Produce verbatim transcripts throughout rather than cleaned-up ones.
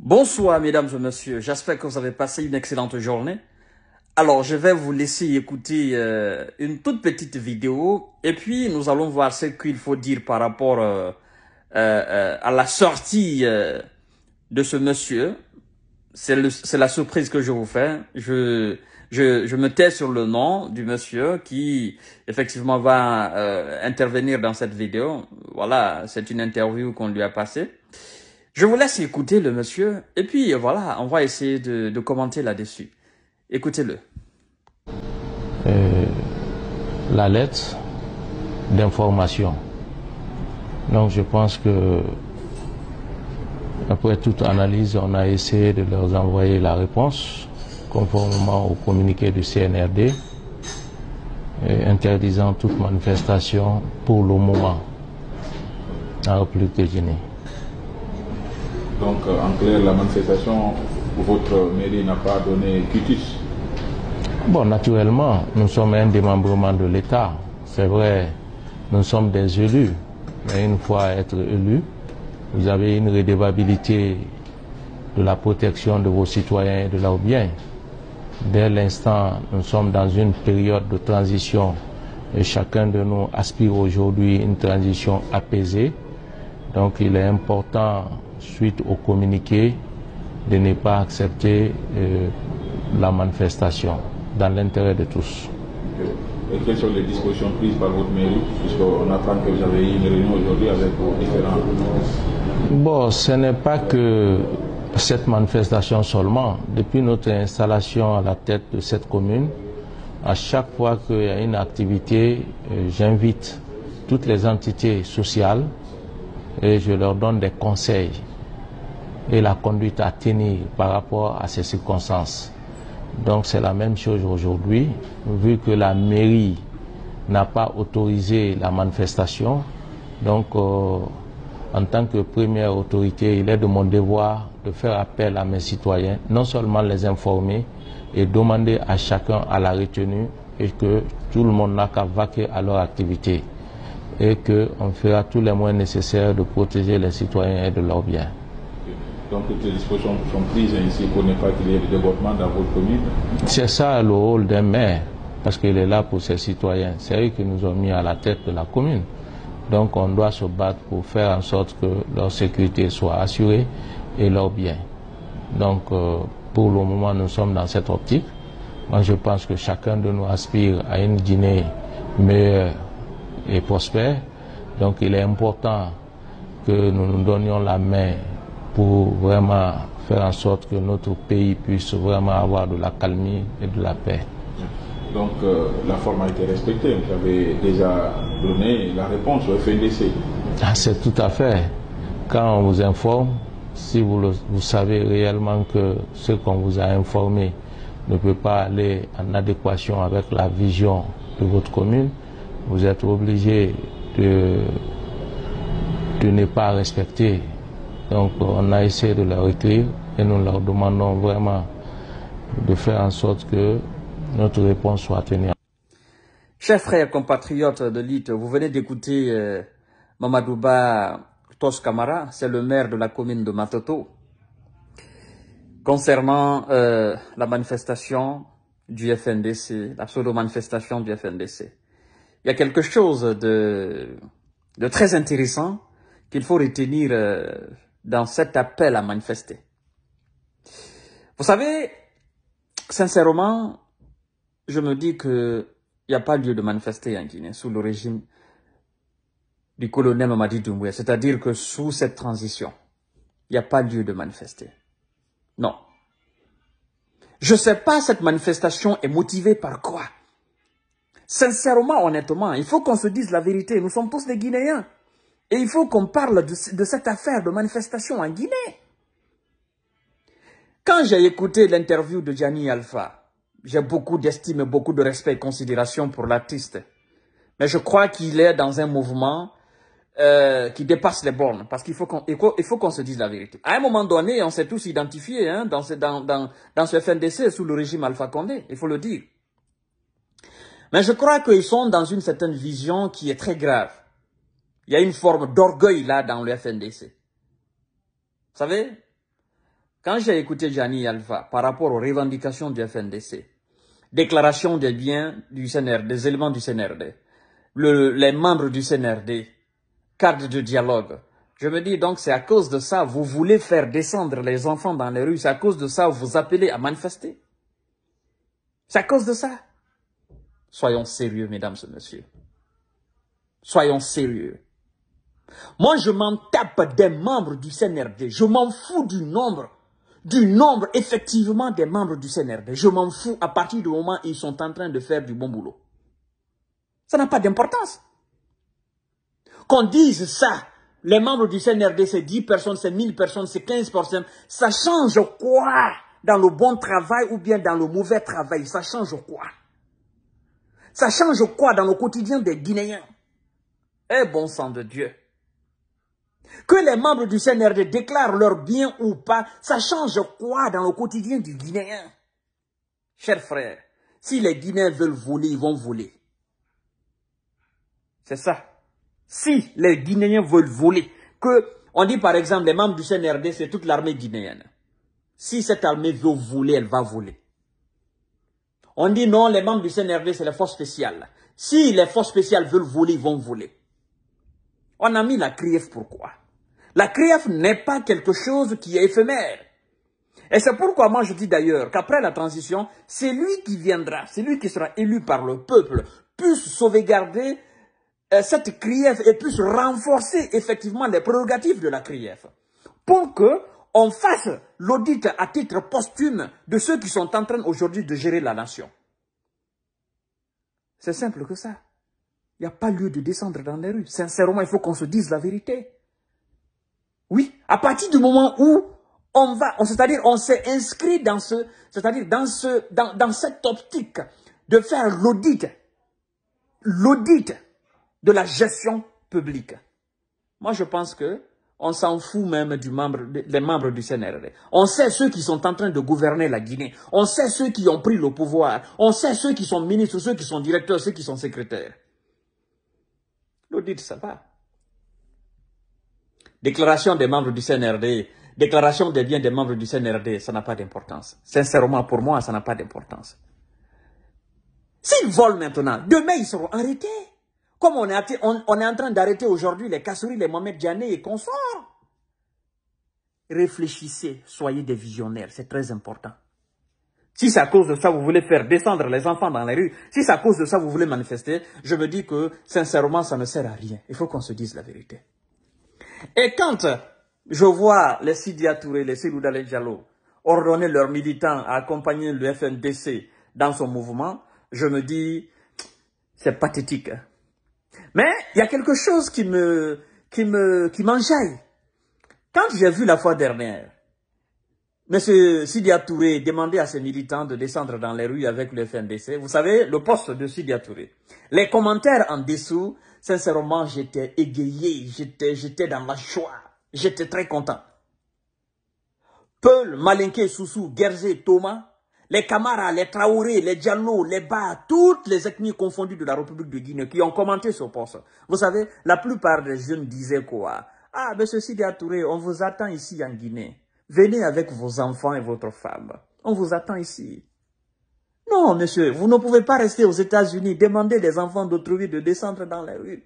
Bonsoir mesdames et messieurs, j'espère que vous avez passé une excellente journée. Alors je vais vous laisser écouter euh, une toute petite vidéo et puis nous allons voir ce qu'il faut dire par rapport euh, euh, à la sortie euh, de ce monsieur. C'est la surprise que je vous fais. Je, je, je me tais sur le nom du monsieur qui effectivement va euh, intervenir dans cette vidéo. Voilà, c'est une interview qu'on lui a passée. Je vous laisse écouter le monsieur et puis voilà, on va essayer de, de commenter là-dessus. Écoutez-le. Euh, la lettre d'information. Donc je pense que après toute analyse, on a essayé de leur envoyer la réponse conformément au communiqué du C N R D et interdisant toute manifestation pour le moment en République de Guinée. Donc, en clair, la manifestation, votre mairie n'a pas donné quitus? Bon, naturellement, nous sommes un démembrement de l'État. C'est vrai, nous sommes des élus. Mais une fois être élu, vous avez une redevabilité de la protection de vos citoyens et de leurs biens. Dès l'instant, nous sommes dans une période de transition et chacun de nous aspire aujourd'hui à une transition apaisée. Donc, il est important, suite au communiqué, de ne pas accepter euh, la manifestation dans l'intérêt de tous. Et quelles sont les dispositions prises par votre mairie, puisqu'on apprend que vous avez eu une réunion aujourd'hui avec vos différents... Bon, ce n'est pas que cette manifestation seulement. Depuis notre installation à la tête de cette commune, à chaque fois qu'il y a une activité, euh, j'invite toutes les entités sociales et je leur donne des conseils et la conduite à tenir par rapport à ces circonstances. Donc c'est la même chose aujourd'hui, vu que la mairie n'a pas autorisé la manifestation. Donc euh, en tant que première autorité, il est de mon devoir de faire appel à mes citoyens, non seulement les informer et demander à chacun à la retenue et que tout le monde n'a qu'à vaquer à leur activité et qu'on fera tous les moyens nécessaires de protéger les citoyens et de leurs biens. Donc toutes les dispositions sont prises ainsi pour ne pas qu'il y ait de débordement dans votre commune? C'est ça le rôle d'un maire, parce qu'il est là pour ses citoyens. C'est eux qui nous ont mis à la tête de la commune. Donc on doit se battre pour faire en sorte que leur sécurité soit assurée et leurs biens. Donc euh, pour le moment nous sommes dans cette optique. Moi je pense que chacun de nous aspire à une Guinée meilleure et prospère. Donc il est important que nous nous donnions la main pour vraiment faire en sorte que notre pays puisse vraiment avoir de la calmie et de la paix. Donc euh, la forme a été respectée, vous avez déjà donné la réponse au F N D C. Ah, c'est tout à fait. Quand on vous informe, si vous, le, vous savez réellement que ce qu'on vous a informé ne peut pas aller en adéquation avec la vision de votre commune, vous êtes obligé de, de ne pas respecter. Donc on a essayé de leur écrire et nous leur demandons vraiment de faire en sorte que notre réponse soit tenue. Chers frères compatriotes de l'I T, vous venez d'écouter euh, Mamadouba Tos Camara, c'est le maire de la commune de Matoto, concernant euh, la manifestation du F N D C, la pseudo-manifestation du F N D C. Il y a quelque chose de, de très intéressant qu'il faut retenir euh, dans cet appel à manifester. Vous savez, sincèrement, je me dis que il n'y a pas lieu de manifester en Guinée sous le régime du colonel Mamadi Doumbouya, c'est-à-dire que sous cette transition, il n'y a pas lieu de manifester. Non. Je ne sais pas, cette manifestation est motivée par quoi? Sincèrement, honnêtement, il faut qu'on se dise la vérité. Nous sommes tous des Guinéens. Et il faut qu'on parle de, de cette affaire de manifestation en Guinée. Quand j'ai écouté l'interview de Gianni Alpha, j'ai beaucoup d'estime, beaucoup de respect et considération pour l'artiste. Mais je crois qu'il est dans un mouvement euh, qui dépasse les bornes. Parce qu'il faut qu'on il faut, il faut qu'on se dise la vérité. À un moment donné, on s'est tous identifiés hein, dans, ce, dans, dans, dans ce F N D C sous le régime Alpha Condé. Il faut le dire. Mais je crois qu'ils sont dans une certaine vision qui est très grave. Il y a une forme d'orgueil là dans le F N D C. Vous savez, Quand j'ai écouté Gianni Alpha par rapport aux revendications du F N D C, déclaration des biens du C N R D, des éléments du C N R D, le, les membres du C N R D, cadre de dialogue, je me dis donc c'est à cause de ça, vous voulez faire descendre les enfants dans les rues, c'est à cause de ça, vous appelez à manifester. C'est à cause de ça. Soyons sérieux, mesdames et messieurs. Soyons sérieux. Moi, je m'en tape des membres du C N R D. Je m'en fous du nombre, du nombre effectivement des membres du C N R D. Je m'en fous à partir du moment où ils sont en train de faire du bon boulot. Ça n'a pas d'importance. Qu'on dise ça, les membres du C N R D, c'est dix personnes, c'est mille personnes, c'est quinze personnes. Ça change quoi dans le bon travail ou bien dans le mauvais travail? Ça change quoi? Ça change quoi dans le quotidien des Guinéens? Eh bon sang de Dieu! Que les membres du C N R D déclarent leurs biens ou pas, ça change quoi dans le quotidien du Guinéen? Chers frères, si les Guinéens veulent voler, ils vont voler. C'est ça. Si les Guinéens veulent voler, que on dit par exemple les membres du C N R D, c'est toute l'armée guinéenne. Si cette armée veut voler, elle va voler. On dit non, les membres du C N R D, c'est les forces spéciales. Si les forces spéciales veulent voler, ils vont voler. On a mis la C R I E F pourquoi? La C R I E F n'est pas quelque chose qui est éphémère. Et c'est pourquoi moi je dis d'ailleurs qu'après la transition, c'est lui qui viendra, c'est lui qui sera élu par le peuple, puisse sauvegarder euh, cette C R I E F et puisse renforcer effectivement les prérogatives de la C R I E F. Pour que on fasse l'audit à titre posthume de ceux qui sont en train aujourd'hui de gérer la nation. C'est simple que ça. Il n'y a pas lieu de descendre dans les rues. Sincèrement, il faut qu'on se dise la vérité. Oui, à partir du moment où on va, c'est-à-dire on s'est inscrit dans ce, c'est-à-dire dans ce, dans, dans cette optique de faire l'audit, l'audit de la gestion publique. Moi, je pense que on s'en fout même du membre, des membres du C N R D. On sait ceux qui sont en train de gouverner la Guinée. On sait ceux qui ont pris le pouvoir. On sait ceux qui sont ministres, ceux qui sont directeurs, ceux qui sont secrétaires. L'audit, ça va. Déclaration des membres du C N R D, déclaration des biens des membres du C N R D, ça n'a pas d'importance. Sincèrement, pour moi, ça n'a pas d'importance. S'ils volent maintenant, demain, ils seront arrêtés. Comme on est, on, on est en train d'arrêter aujourd'hui les Kassouri, les Mohamed Diané et consorts. Réfléchissez, soyez des visionnaires, c'est très important. Si c'est à cause de ça, vous voulez faire descendre les enfants dans les rues, si c'est à cause de ça, vous voulez manifester, je me dis que, sincèrement, ça ne sert à rien. Il faut qu'on se dise la vérité. Et quand je vois les Sidia Touré, les Seydou Dalein Diallo ordonner leurs militants à accompagner le F N D C dans son mouvement, je me dis, c'est pathétique. Mais il y a quelque chose qui me, qui me, qui m'enjaille. Quand j'ai vu la fois dernière, M. Sidia Touré demander à ses militants de descendre dans les rues avec le F N D C, vous savez, le poste de Sidia Touré, les commentaires en dessous, sincèrement, j'étais égayé, j'étais, j'étais dans la joie, j'étais très content. Peul, Malinké, Soussou, Gerzé, Thomas, les Camara, les Traoré, les Diallo, les Ba, toutes les ethnies confondues de la République de Guinée qui ont commenté ce poste. Vous savez, la plupart des jeunes disaient quoi? Ah, M. Sidia Touré, on vous attend ici en Guinée. Venez avec vos enfants et votre femme. On vous attend ici. Non, monsieur, vous ne pouvez pas rester aux États-Unis, demander des enfants d'autrui de descendre dans les rues.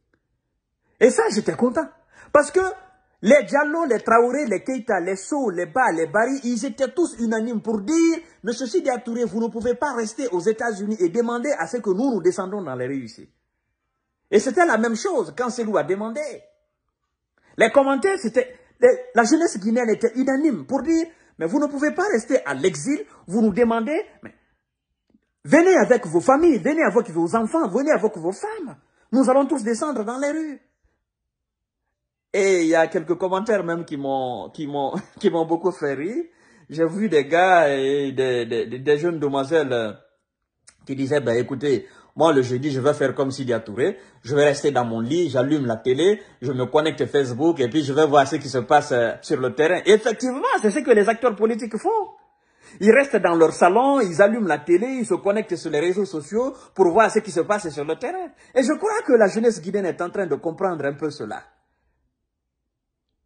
Et ça, j'étais content. Parce que les Diallo, les Traoré, les Keita, les Sow, les Ba, les Bari, ils étaient tous unanimes pour dire, monsieur Sidia Touré, vous ne pouvez pas rester aux États-Unis et demander à ce que nous, nous descendons dans les rues ici. Et c'était la même chose quand Selou a demandé. Les commentaires, c'était, la jeunesse guinéenne était unanime pour dire, mais vous ne pouvez pas rester à l'exil, vous nous demandez, mais venez avec vos familles, venez avec vos enfants, venez avec vos femmes. Nous allons tous descendre dans les rues. Et il y a quelques commentaires même qui m'ont qui m'ont qui m'ont beaucoup fait rire. J'ai vu des gars et des, des, des jeunes demoiselles qui disaient, ben écoutez, moi le jeudi je vais faire comme Sidia Touré, je vais rester dans mon lit, j'allume la télé, je me connecte Facebook et puis je vais voir ce qui se passe sur le terrain. Et effectivement, c'est ce que les acteurs politiques font. Ils restent dans leur salon, ils allument la télé, ils se connectent sur les réseaux sociaux pour voir ce qui se passe sur le terrain. Et je crois que la jeunesse guinéenne est en train de comprendre un peu cela.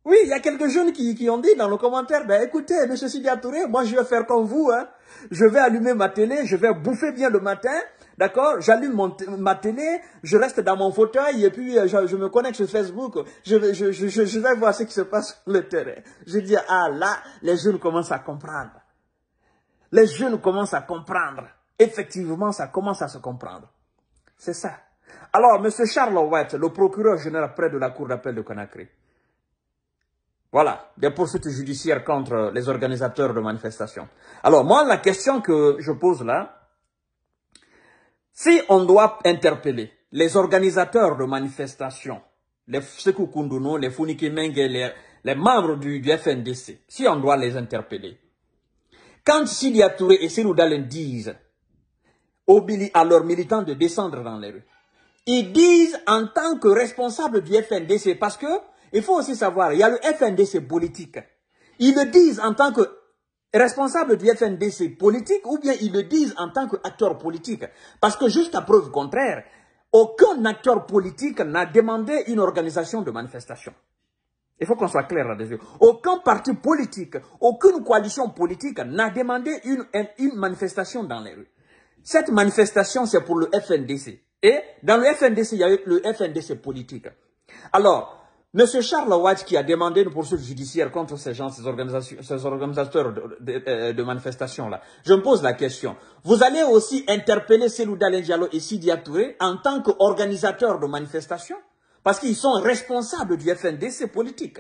Oui, il y a quelques jeunes qui, qui ont dit dans le commentaire, ben écoutez, M. Sidya Touré, moi je vais faire comme vous, hein. Je vais allumer ma télé, je vais bouffer bien le matin, d'accord? J'allume ma télé, je reste dans mon fauteuil et puis je, je me connecte sur Facebook, je, je, je, je, je vais voir ce qui se passe sur le terrain. Je dis, ah là, les jeunes commencent à comprendre. Les jeunes commencent à comprendre. Effectivement, ça commence à se comprendre. C'est ça. Alors, M. Charles White, le procureur général près de la cour d'appel de Conakry, voilà, des poursuites judiciaires contre les organisateurs de manifestations. Alors, moi, la question que je pose là, si on doit interpeller les organisateurs de manifestations, les Sékou Koundounou, les Founiki Mengue, les, les membres du, du F N D C, si on doit les interpeller, quand Sidya Touré et Cellou Dalein disent à leurs militants de descendre dans les rues, ils disent en tant que responsables du F N D C, parce que il faut aussi savoir, il y a le F N D C politique. Ils le disent en tant que responsable du F N D C politique ou bien ils le disent en tant qu'acteur politique. Parce que jusqu'à preuve contraire, aucun acteur politique n'a demandé une organisation de manifestation. Il faut qu'on soit clair là-dessus. Aucun parti politique, aucune coalition politique n'a demandé une, une manifestation dans les rues. Cette manifestation, c'est pour le F N D C. Et dans le F N D C, il y a eu le F N D C politique. Alors, M. Charles White qui a demandé une poursuite judiciaire contre ces gens, ces, organisations, ces organisateurs de, de, de manifestations-là, je me pose la question. Vous allez aussi interpeller Cellou Dalein Diallo et Sidya Touré en tant qu'organisateurs de manifestations? Parce qu'ils sont responsables du F N D C politique.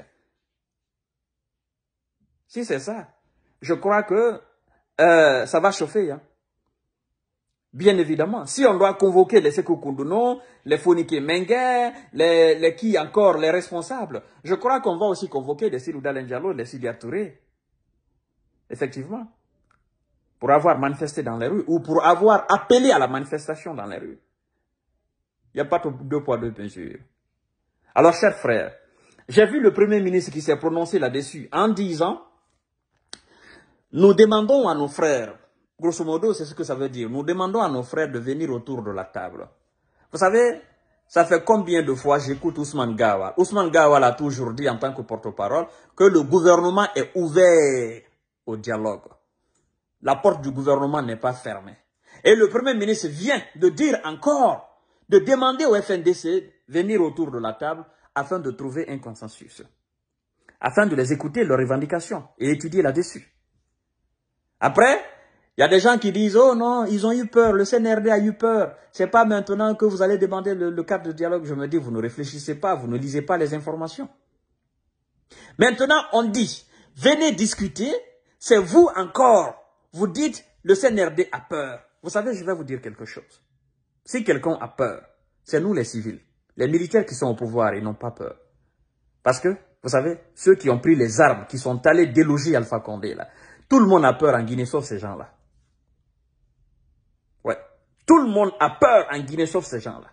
Si c'est ça, je crois que euh, ça va chauffer, hein. Bien évidemment, si on doit convoquer les Sékou Koundounou, les Founiki Mengue, les, les qui encore, les responsables, je crois qu'on va aussi convoquer les Cellou Dalein Diallo et les Sidya Touré. Effectivement. Pour avoir manifesté dans les rues ou pour avoir appelé à la manifestation dans les rues. Il n'y a pas deux poids, deux mesures. Alors, chers frères, j'ai vu le Premier ministre qui s'est prononcé là-dessus en disant, nous demandons à nos frères, grosso modo, c'est ce que ça veut dire. Nous demandons à nos frères de venir autour de la table. Vous savez, ça fait combien de fois j'écoute Ousmane Gawal. Ousmane Gawal a toujours dit en tant que porte-parole que le gouvernement est ouvert au dialogue. La porte du gouvernement n'est pas fermée. Et le Premier ministre vient de dire encore, de demander au F N D C de venir autour de la table afin de trouver un consensus. Afin de les écouter, leurs revendications et étudier là-dessus. Après, il y a des gens qui disent, oh non, ils ont eu peur, le C N R D a eu peur. C'est pas maintenant que vous allez demander le, le cadre de dialogue. Je me dis, vous ne réfléchissez pas, vous ne lisez pas les informations. Maintenant, on dit, venez discuter, c'est vous encore. Vous dites, le C N R D a peur. Vous savez, je vais vous dire quelque chose. Si quelqu'un a peur, c'est nous les civils. Les militaires qui sont au pouvoir, ils n'ont pas peur. Parce que, vous savez, ceux qui ont pris les armes, qui sont allés déloger Alpha Condé, là, tout le monde a peur en Guinée, sauf ces gens-là. Ouais. Tout le monde a peur en Guinée, sauf ces gens-là.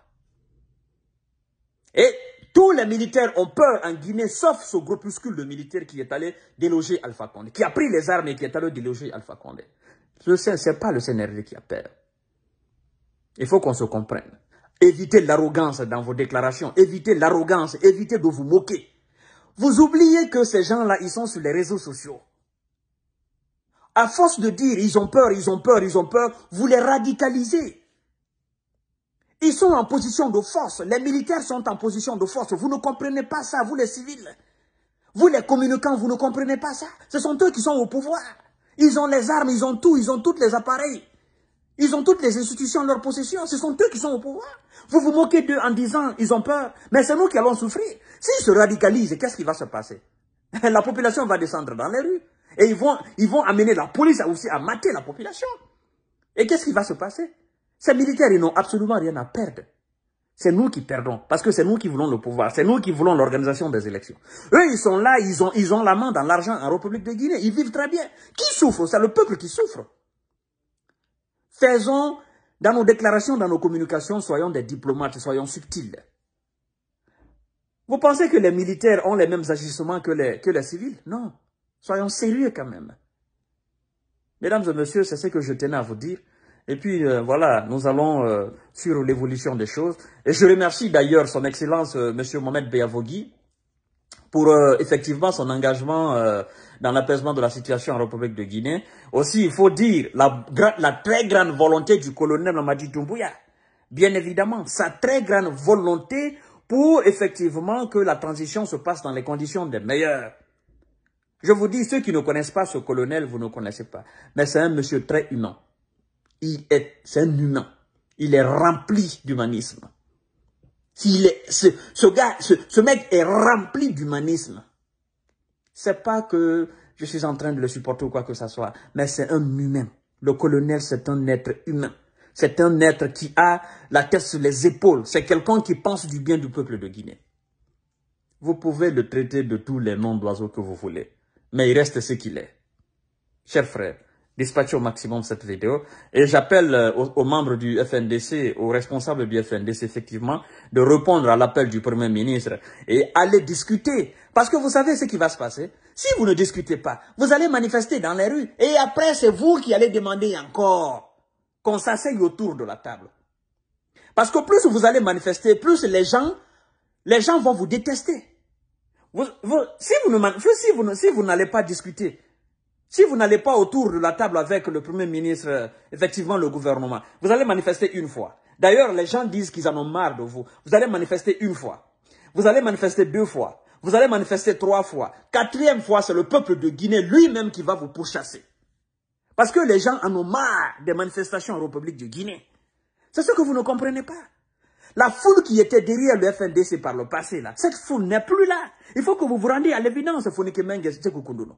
Et tous les militaires ont peur en Guinée, sauf ce groupuscule de militaires qui est allé déloger Alpha Condé, qui a pris les armes et qui est allé déloger Alpha Condé. Ce n'est pas le C N R D qui a peur. Il faut qu'on se comprenne. Évitez l'arrogance dans vos déclarations. Évitez l'arrogance. Évitez de vous moquer. Vous oubliez que ces gens-là, ils sont sur les réseaux sociaux. À force de dire, ils ont peur, ils ont peur, ils ont peur, vous les radicalisez. Ils sont en position de force. Les militaires sont en position de force. Vous ne comprenez pas ça, vous les civils. Vous les communicants, vous ne comprenez pas ça. Ce sont eux qui sont au pouvoir. Ils ont les armes, ils ont tout, ils ont tous les appareils. Ils ont toutes les institutions en leur possession. Ce sont eux qui sont au pouvoir. Vous vous moquez d'eux en disant, ils ont peur. Mais c'est nous qui allons souffrir. S'ils se radicalisent, qu'est-ce qui va se passer? La population va descendre dans les rues. Et ils vont, ils vont amener la police à aussi à mater la population. Et qu'est-ce qui va se passer? Ces militaires, ils n'ont absolument rien à perdre. C'est nous qui perdons. Parce que c'est nous qui voulons le pouvoir. C'est nous qui voulons l'organisation des élections. Eux, ils sont là, ils ont, ils ont la main dans l'argent en République de Guinée. Ils vivent très bien. Qui souffre? C'est le peuple qui souffre. Faisons, dans nos déclarations, dans nos communications, soyons des diplomates, soyons subtils. Vous pensez que les militaires ont les mêmes agissements que les, que les civils? Non. Soyons sérieux quand même. Mesdames et messieurs, c'est ce que je tenais à vous dire. Et puis, euh, voilà, nous allons euh, sur l'évolution des choses. Et je remercie d'ailleurs son Excellence, euh, M. Mohamed Beyavogui, pour euh, effectivement son engagement euh, dans l'apaisement de la situation en République de Guinée. Aussi, il faut dire la, la très grande volonté du colonel Mamadi Doumbouya. Bien évidemment, sa très grande volonté pour effectivement que la transition se passe dans les conditions des meilleures. Je vous dis, ceux qui ne connaissent pas ce colonel, vous ne connaissez pas. Mais c'est un monsieur très humain. Il est, c'est un humain. Il est rempli d'humanisme. S'il est, ce, ce gars, ce, ce mec est rempli d'humanisme. C'est pas que je suis en train de le supporter ou quoi que ce soit, mais c'est un humain. Le colonel, c'est un être humain. C'est un être qui a la tête sur les épaules. C'est quelqu'un qui pense du bien du peuple de Guinée. Vous pouvez le traiter de tous les noms d'oiseaux que vous voulez, mais il reste ce qu'il est. Chers frères, dispatchez au maximum cette vidéo et j'appelle aux, aux membres du F N D C, aux responsables du F N D C effectivement, de répondre à l'appel du Premier ministre et aller discuter. Parce que vous savez ce qui va se passer. Si vous ne discutez pas, vous allez manifester dans les rues et après c'est vous qui allez demander encore qu'on s'asseye autour de la table. Parce que plus vous allez manifester, plus les gens, les gens vont vous détester. Vous, vous, si vous ne, si vous, si vous n'allez pas discuter, si vous n'allez pas autour de la table avec le Premier ministre, effectivement le gouvernement, vous allez manifester une fois. D'ailleurs, les gens disent qu'ils en ont marre de vous. Vous allez manifester une fois. Vous allez manifester deux fois. Vous allez manifester trois fois. Quatrième fois, c'est le peuple de Guinée lui-même qui va vous pourchasser. Parce que les gens en ont marre des manifestations en République de Guinée. C'est ce que vous ne comprenez pas. La foule qui était derrière le F N D C par le passé, là, cette foule n'est plus là. Il faut que vous vous rendiez à l'évidence, Fonike Menges, Tsekoukoundono.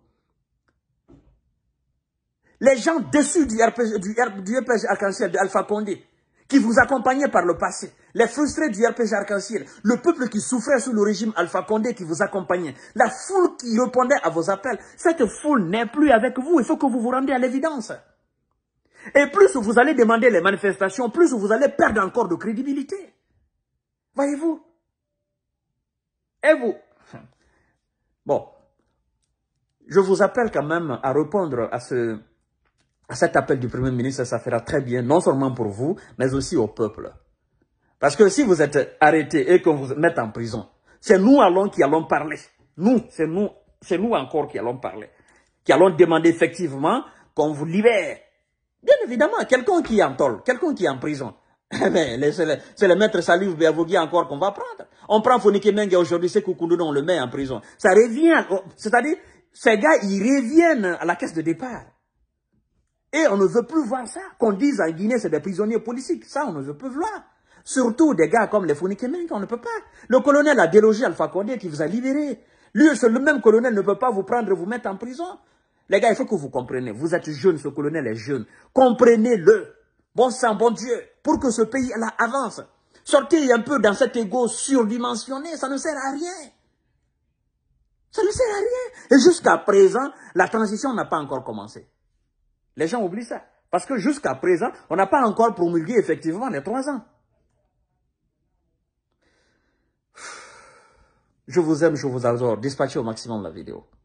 Les gens déçus du R P G, du, du R P G Arc-en-Ciel de Alpha Condé, qui vous accompagnaient par le passé, les frustrés du R P G Arc-en-Ciel, le peuple qui souffrait sous le régime Alpha Condé qui vous accompagnait, la foule qui répondait à vos appels, cette foule n'est plus avec vous. Il faut que vous vous rendiez à l'évidence. Et plus vous allez demander les manifestations, plus vous allez perdre encore de crédibilité. Voyez-vous? Et vous? Bon, je vous appelle quand même à répondre à, ce, à cet appel du Premier ministre. Ça fera très bien, non seulement pour vous, mais aussi au peuple. Parce que si vous êtes arrêté et qu'on vous mette en prison, c'est nous allons qui allons parler. Nous, c'est nous, c'est nous encore qui allons parler. Qui allons demander effectivement qu'on vous libère. Bien évidemment, quelqu'un qui est en tôle, quelqu'un qui est en prison. Mais c'est le, le maître Salif Béavogui encore qu'on va prendre. On prend Fonike Mengue aujourd'hui, c'est Koukoundono, on le met en prison. Ça revient, c'est-à-dire, ces gars, ils reviennent à la caisse de départ. Et on ne veut plus voir ça. Qu'on dise en Guinée, c'est des prisonniers politiques. Ça, on ne veut plus voir. Surtout des gars comme les Fonike Mengue, on ne peut pas. Le colonel a délogé Alpha Condé qui vous a libéré. Lui, le même colonel ne peut pas vous prendre et vous mettre en prison. Les gars, il faut que vous compreniez. Vous êtes jeune, ce colonel est jeune. Comprenez-le. Bon sang, bon Dieu, pour que ce pays-là avance. Sortez un peu dans cet égo surdimensionné, ça ne sert à rien. Ça ne sert à rien. Et jusqu'à présent, la transition n'a pas encore commencé. Les gens oublient ça. Parce que jusqu'à présent, on n'a pas encore promulgué effectivement les trois ans. Je vous aime, je vous adore. Dispatchez au maximum la vidéo.